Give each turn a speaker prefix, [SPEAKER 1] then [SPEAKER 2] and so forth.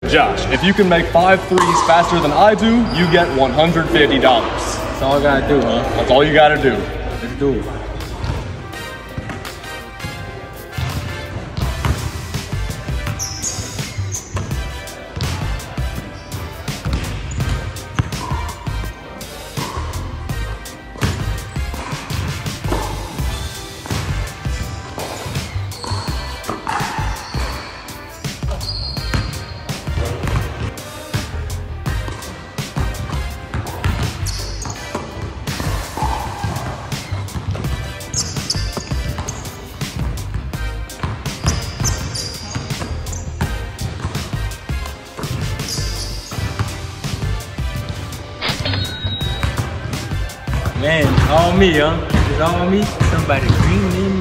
[SPEAKER 1] Josh, if you can make 5 threes faster than I do, you get $150.
[SPEAKER 2] That's all I gotta do, huh?
[SPEAKER 1] That's all you gotta do.
[SPEAKER 2] Let's do it. Man, all me, huh? It's all me. Somebody green in